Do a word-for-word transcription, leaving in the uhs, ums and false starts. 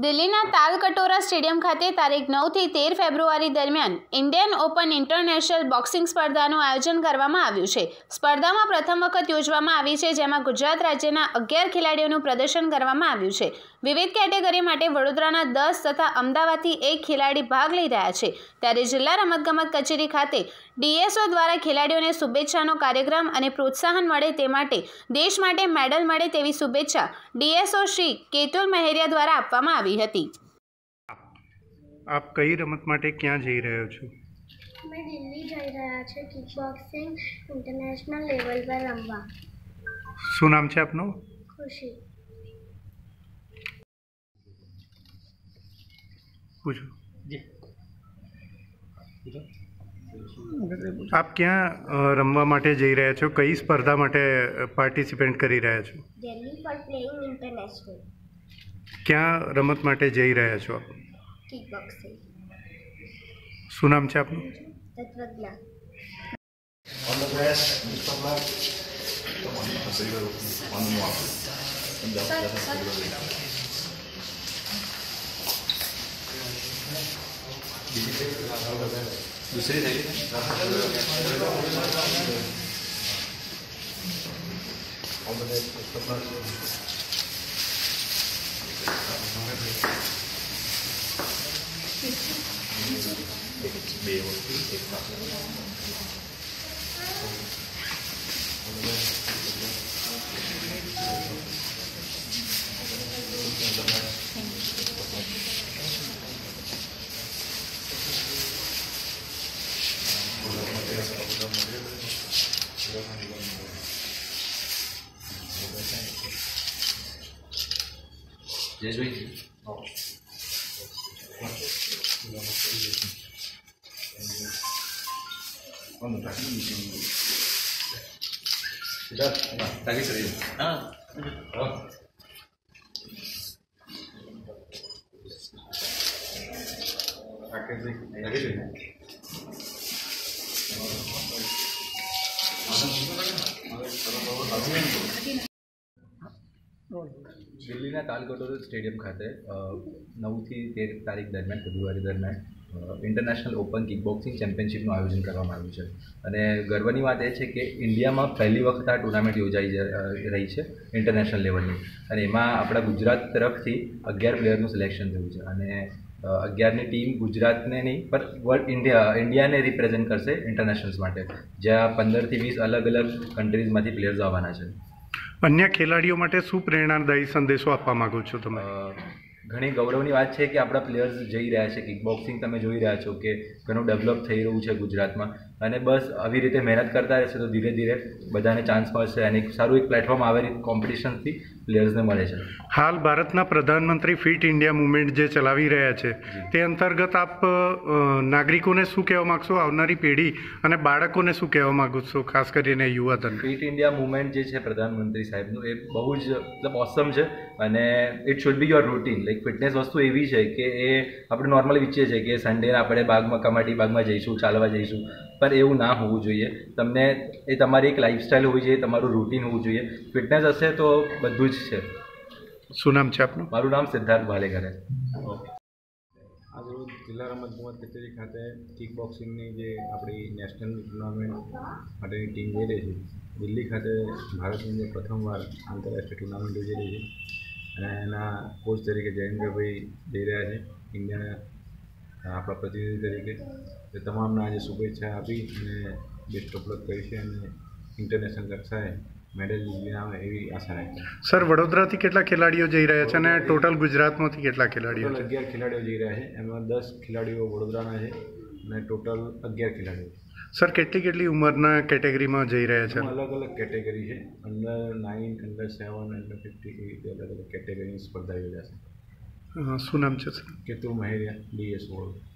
દિલ્હીના તાલકટોરા સ્ટેડિયમ ખાતે તારીખ નવથી તેર ફેબ્રુઆરી દરમિયાન ઇન્ડિયન ઓપન ઇન્ટરનેશનલ બોક્સિંગ સ્પર્ધાનું આયોજન કરવામાં આવ્યું છે। સ્પર્ધામાં પ્રથમ વખત યોજવામાં આવી છે, જેમાં ગુજરાત રાજ્યના અગિયાર ખેલાડીઓનું પ્રદર્શન કરવામાં આવ્યું છે। વિવિધ કેટેગરી માટે વડોદરાના દસ તથા અમદાવાદથી એક ખેલાડી ભાગ લઈ રહ્યા છે, ત્યારે જિલ્લા રમતગમત કચેરી ખાતે ડીએસઓ દ્વારા ખેલાડીઓને શુભેચ્છાનો કાર્યક્રમ અને પ્રોત્સાહન મળે તે માટે દેશ માટે મેડલ મળે તેવી શુભેચ્છા ડીએસઓ શ્રી કેતુલ મહેરિયા દ્વારા આપવામાં આવી હતી। આપ કઈ રમત માટે ક્યાં જઈ રહ્યો છો? मैं दिल्ली जा रहा छे किक बॉक्सिंग इंटरनेशनल लेवल पर रमवा। શું નામ છે આપનું? खुशी। પૂછો જી। આપ ક્યાં રમવા માટે જઈ રહ્યા છો? કઈ સ્પર્ધા માટે પાર્ટિસિપેટ કરી રહ્યા છો? Delhi for playing international. ક્યાં રમત માટે જઈ રહ્યા છો આપ? Kick boxing. શું નામ છે આપનું? तत्वज्ञान। On the grass, Mister Black. Come on, I'll say you one more. And that's that's दूसरी थैली all the best mister black. બે વસ્તુ એક સાથે Jaybhai Quando tá aqui, cuidado, tá aqui, seria? Ah, ó. Aqui, aqui, aqui. દિલ્હીના Talkatora stadium ખાતે નવથી તેર તારીખ દરમિયાન ફેબ્રુઆરી દરમિયાન ઇન્ટરનેશનલ ઓપન કિક બોક્સિંગ ચેમ્પિયનશિપનું આયોજન કરવામાં આવ્યું છે। અને ગર્વની વાત એ છે કે ઇન્ડિયામાં પહેલી વખત આ ટુર્નામેન્ટ યોજાઈ રહી છે ઇન્ટરનેશનલ લેવલની, અને એમાં આપણા ગુજરાત તરફથી અગિયાર પ્લેયરનું સિલેક્શન થયું છે। અને અગિયારની ટીમ ગુજરાતને નહીં પણ વર્લ્ડ ઇન્ડિયા ઇન્ડિયાને રિપ્રેઝેન્ટ કરશે ઇન્ટરનેશનલ્સ માટે, જ્યાં પંદરથી વીસ અલગ અલગ કન્ટ્રીઝમાંથી પ્લેયર્સ આવવાના છે। અન્ય ખેલાડીઓ માટે શું પ્રેરણાદાયી સંદેશો આપવા માંગો છો તમે? ઘણી ગૌરવની વાત છે કે આપણા પ્લેયર્સ જઈ રહ્યા છે કિક બોક્સિંગ, તમે જોઈ રહ્યા છો કે ઘણું ડેવલપ થઈ રહ્યું છે ગુજરાતમાં, અને બસ આવી રીતે મહેનત કરતા રહેશે તો ધીરે ધીરે બધાને ચાન્સ મળશે અને સારું એક પ્લેટફોર્મ આવેલી કોમ્પિટિશનથી પ્લેયર્સને મળે છે। હાલ ભારતના પ્રધાનમંત્રી ફિટ ઇન્ડિયા મુવમેન્ટ જે ચલાવી રહ્યા છે તે અંતર્ગત આપ નાગરિકોને શું કહેવા માગશો? આવનારી પેઢી અને બાળકોને શું કહેવા માગો છો, ખાસ કરીને યુવાધન? ફિટ ઇન્ડિયા મુવમેન્ટ જે છે પ્રધાનમંત્રી સાહેબનું, એ બહુ જ મતલબ ઓસમ છે, અને it should be your routine. Like fitness વસ્તુ એવી છે કે એ આપણે નોર્મલી વિચારીએ છીએ કે સન્ડે આપણે બાગમાં કમાટી બાગમાં જઈશું, ચાલવા જઈશું, પણ એવું ના હોવું જોઈએ। તમને એ તમારી એક લાઈફસ્ટાઈલ હોવી જોઈએ, તમારું રૂટીન હોવું જોઈએ। ફિટનેસ હશે તો બધું જ છે। શું નામ છે આપનું? મારું નામ સિદ્ધાર્થ ભાલેકર છે। આજરોજ જિલ્લા રમતગમત કચેરી ખાતે કિક બોક્સિંગની જે આપણી નેશનલ ટુર્નામેન્ટ માટેની ટીમ જઈ રહી છે, દિલ્હી ખાતે ભારતની જે પ્રથમવાર આંતરરાષ્ટ્રીય ટુર્નામેન્ટ યોજી રહી છે, અને એના કોચ તરીકે જયેન્દ્રભાઈ જઈ રહ્યા છે ઇન્ડિયાના આપણા પ્રતિનિધિ તરીકે। એ તમામને આજે શુભેચ્છા આપી અને બેસ્ટ ઓફ લક કરી છે, અને ઇન્ટરનેશનલ કક્ષાએ મેડલ જીતીને આવે એવી આશા રાખી। સર, વડોદરાથી કેટલા ખેલાડીઓ જઈ રહ્યા છે અને ટોટલ ગુજરાતમાંથી કેટલા ખેલાડીઓ છે? અગિયાર ખેલાડીઓ જઈ રહ્યા છે, એમાં દસ ખેલાડીઓ વડોદરાના છે અને ટોટલ અગિયાર ખેલાડીઓ। સર, કેટલી કેટલી ઉંમરના કેટેગરીમાં જઈ રહ્યા છે? અલગ અલગ કેટેગરી છે, under nine, under seven, under fifty એવી અલગ અલગ કેટેગરીની સ્પર્ધા યોજાશે। શું નામ છે સર? કેતુલ મહેરિયા, ડીએસઓ।